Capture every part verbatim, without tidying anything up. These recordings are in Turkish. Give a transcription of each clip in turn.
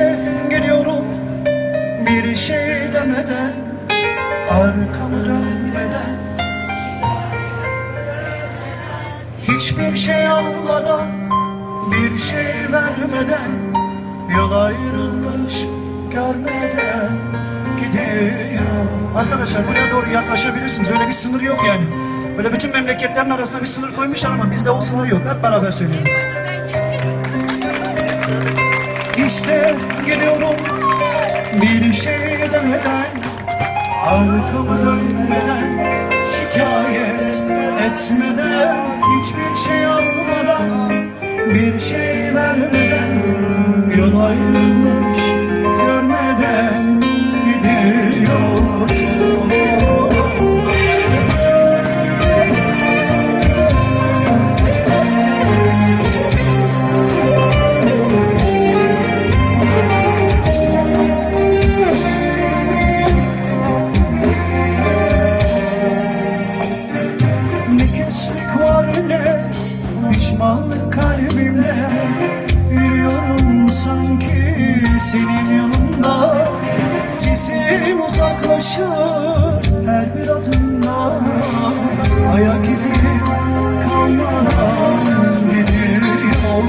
İşte gidiyorum bir şey demeden, arkamı dönmeden, hiçbir şey almadan, bir şey vermeden, yol ayrılmış görmeden gidiyor. Arkadaşlar buraya doğru yaklaşabilirsiniz. Öyle bir sınır yok yani. Böyle bütün memleketlerin arasında bir sınır koymuşlar ama bizde o sınır yok. Hep beraber söyleyelim. İşte gidiyorum bir şey demeden, arkamı dönmeden, şikayet etmeden, hiçbir şey almadan, bir şey vermeden, yol ayrılmış görmeden gidiyor. Pişmanlık kalbimle yürüyorum sanki senin yanında. Sesim uzaklaşır her bir adımda, ayak izi kalmadan gidiyor.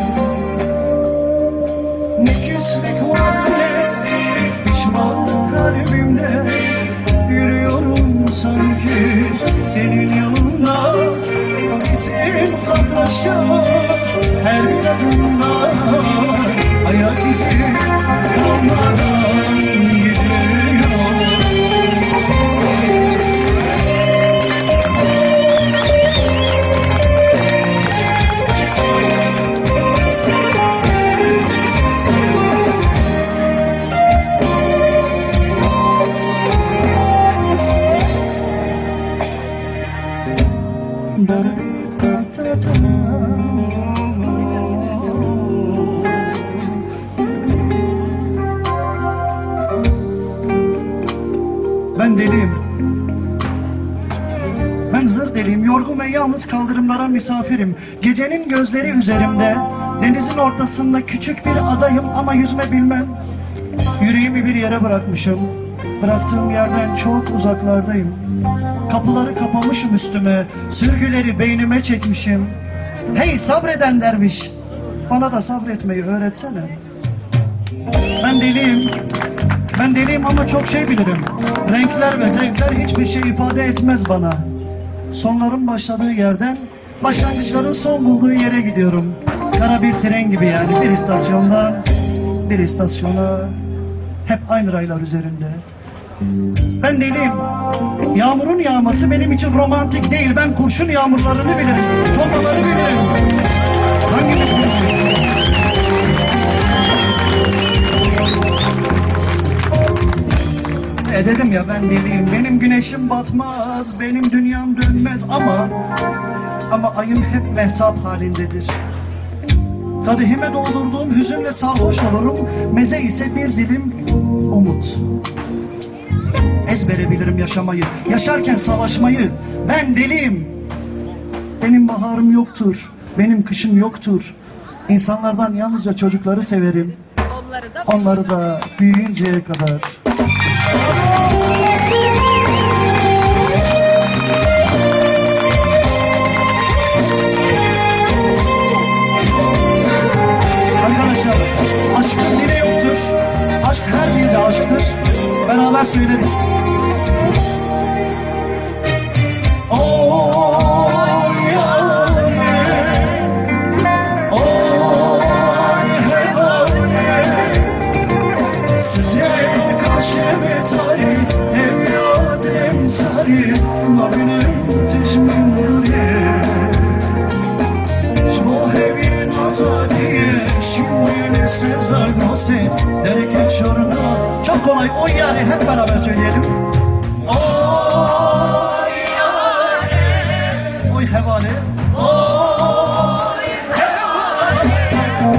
Ne küslük var ne pişmanlık kalbimle yürüyorum sanki senin yanında. Sesim uzaklaşır her bir adımda, ayak izi kalmadan gidiyor. Ben deliyim. Ben zır deliyim. Yorgun ve yalnız kaldırımlara misafirim. Gecenin gözleri üzerimde. Denizin ortasında küçük bir adayım ama yüzme bilmem. Yüreğimi bir yere bırakmışım. Bıraktığım yerden çok uzaklardayım. Kapıları kapamışım üstüme. Sürgüleri beynime çekmişim. Hey sabreden derviş, bana da sabretmeyi öğretsene. Ben deliyim. Ben deliyim ama çok şey bilirim. Renkler ve zevkler hiçbir şey ifade etmez bana. Sonların başladığı yerden başlangıçların son bulduğu yere gidiyorum. Kara bir tren gibi yani, bir istasyondan bir istasyona, hep aynı raylar üzerinde. Ben deliyim. Yağmurun yağması benim için romantik değil. Ben kurşun yağmurlarını bilirim, tonlaları bilirim. Hanginiz bilirsiniz? E dedim ya, ben deliyim. Benim güneşim batmaz, benim dünyam dönmez ama ama ayım hep mehtap halindedir. Kadehime doldurduğum hüzünle sarhoş olurum. Meze ise bir dilim umut. Ezbere bilirim yaşamayı, yaşarken savaşmayı. Ben deliyim. Benim baharım yoktur, benim kışım yoktur. İnsanlardan yalnızca çocukları severim. Onları da büyüyünceye kadar. Arkadaşlar, aşkın dili yoktur. Aşk her dilde aşktır. Beraber söyleriz. Oy yarim, oy hevane, size kaşeme tarim, hem yad hem sarim, ma benim tecmin nurim. Şmo hevin azadiye, şimdi sezar nose, derken şoruna. Çok kolay, oy yari, hep beraber söyleyelim. Oy yari, oy hevane, oy hevane,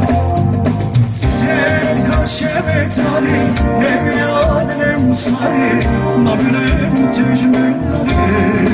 sen kaşeme tarim, hem yad hem sarim, ma benim tecmin nurim.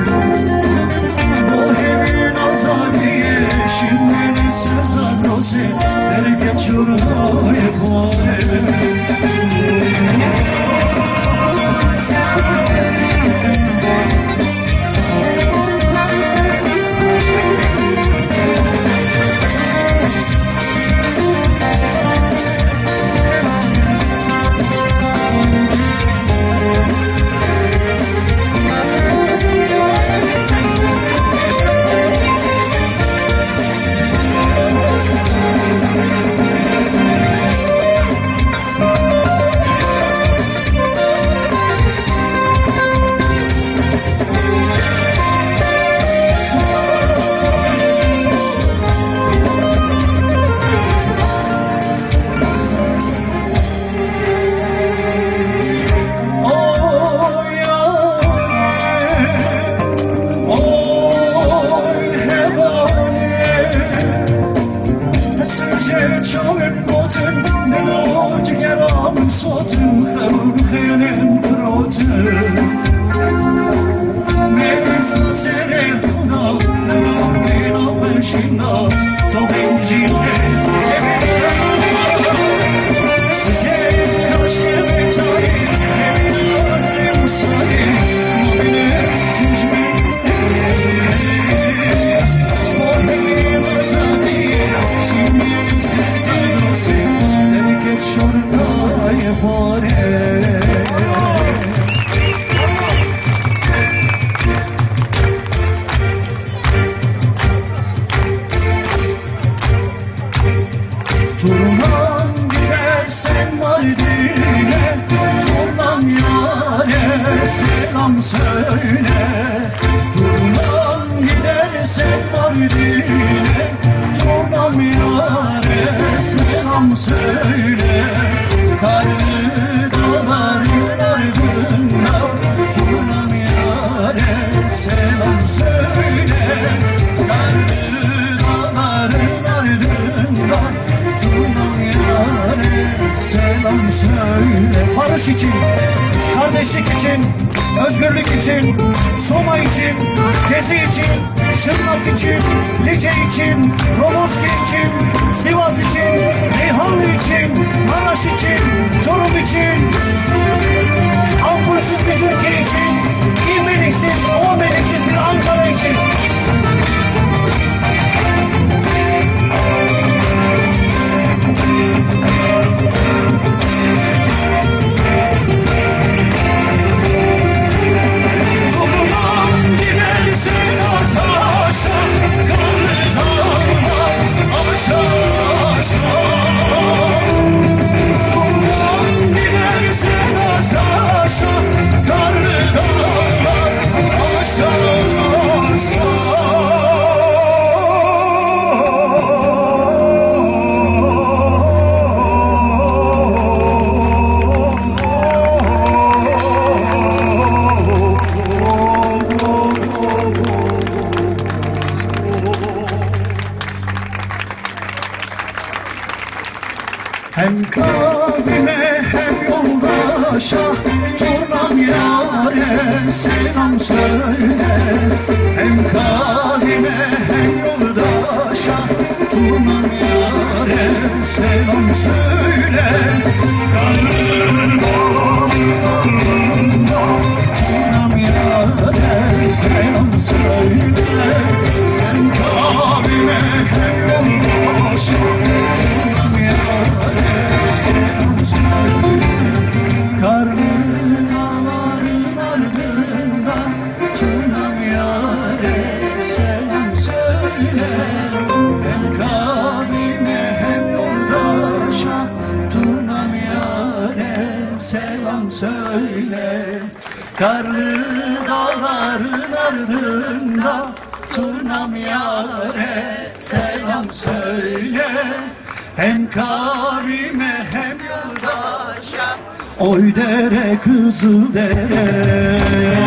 Şmo hevin azadiye, şimdi sezar nose, derken şoruna. Turnam gidersen Mardin'e, turnam yâre selam söyle. Turnam gidersen Mardin'e, turnam yâre selam söyle. Karlı dağların ardında, turnam yâre selam söyle. Karlı dağların ardında, turnam yâre selam söyle. Barış için, kardeşlik için, özgürlük için, Soma için, Gezi için, Şırnak için, Lice için, Romoski için, Sivas için, Reyhanlı için, Maraş için, Çorum için, Ankursuz bir Türkiye için, İlmeliksiz, Ovmeliksiz bir Ankara için. Hem kavime hem yoldaşa, turnam yâre selam söyle. Hem kavime hem yoldaşa, turnam yâre selam söyle. Karnım ağrında, turnam yâre selam söyle. Hem kavime hem yoldaşa, turnam yâre selam söyle. Karlı dağların ardında, turnam yâre selam söyle. Hem kavime hem yoldaşa, turnam yâre selam söyle. Karlı dağların ardında, turnam yâre selam söyle. Hem kavime hem yoldaşa, oy dere kızıl dere,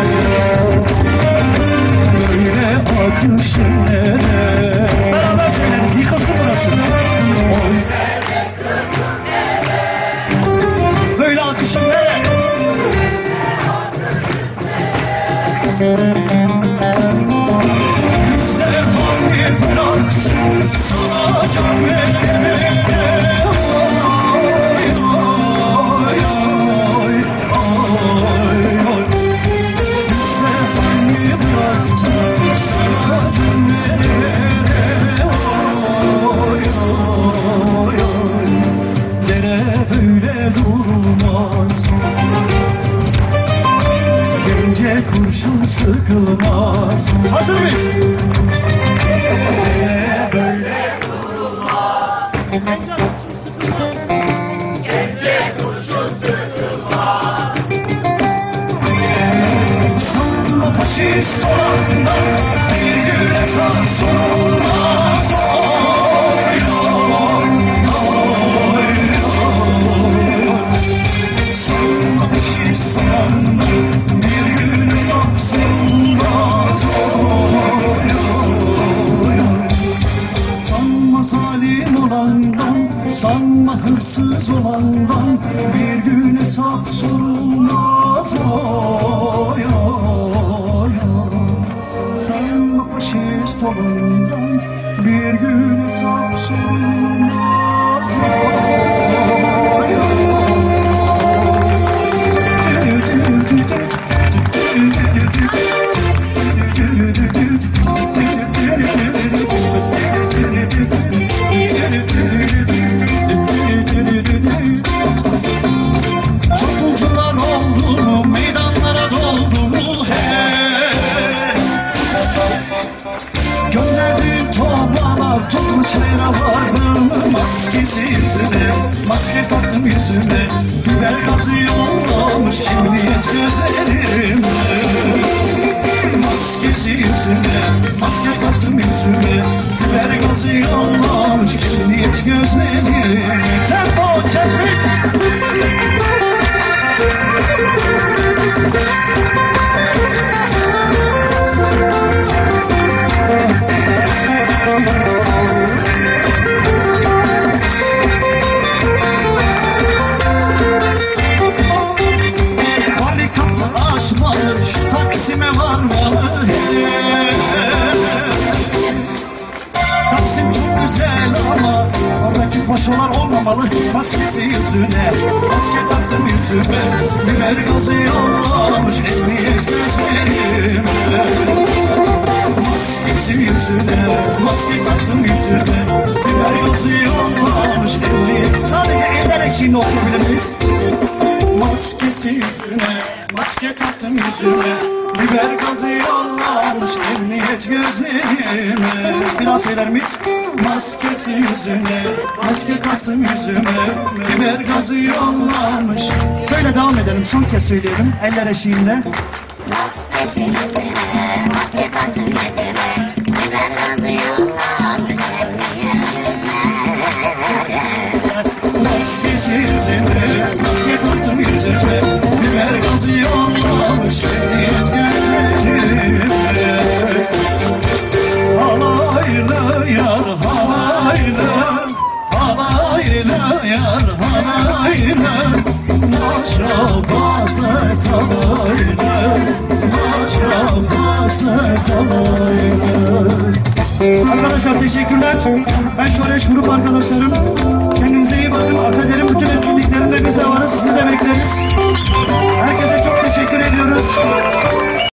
böyle akışın nere. Beraber söyleriz, yıkılsın burası. Oy dere kızıl dere, böyle akışın nere. Bizde hangi bıraktın sana can vermeye. böyle durulmaz. Gence kurşun sıkılmaz. Hazır mıyız? Gence böyle durulmaz. Gence kurşun sıkılmaz. Gence kurşun sıkılmaz. Sanma faşist olanlar bir gün hesap sorulmaz. Oy, oy, oy, oy. Sanma faşist olanlar bir gün hesap sorulmaz. Oy, oy, oy. Sanma zalim olandan, sanma hırsız olandan bir gün hesap sorulmaz. Oy, oy, oy. Sanma faşist olandan bir gün hesap sorulmaz. Oy, oy. Çapulcular oldu mu, meydanlara doldu mu he? Gönderdim toplalar, toplu çayına vardım mı? Maskesi yüzüne, maske taktım yüzüme. Biber gazı yollamış emniyet gözlerimle. Maskesi yüzüne, maske taktım yüzüme. Biber gazı yollamış emniyet gözlerimle. Tempo çevik. Barikatı aşmalı, şu Taksim'e varmalı. Taksim çok güzel ama oradaki paşalar olmamalı. Maskesi yüzüne, maske taktım yüzüme. Biber gazı yollamış emniyet gözlerime. Maskesi yüzüne, maske taktım yüzüme. Biber gazı yollamış emniyet. Sadece eller eşiğinde okuyabilir miyiz? Maskesi yüzüne, maske taktım yüzüme. Biber gazı yollamış emniyet gözlerime. Biraz söyler miyiz? Maskesi yüzüne, maske taktım yüzüme. Biber gazı yollamış. Böyle devam edelim, son kez söyleyelim eller eşiğinde. Maskesi yüzüne, maske taktım yüzüme. Biber gazı yollamış emniyet gözlerime. Maskesi yüzüne, maske taktım yüzüme. Biber gazı yollamış emniyet gözlerime. Halaylı yar halaylı, halaylı yar halaylı. Maşrabası halaylı, maşrabası halaylı. Arkadaşlar teşekkürler. Ben Şoreş grup arkadaşlarım. Kendinize iyi bakın. Akaderim bütün etkinlikleri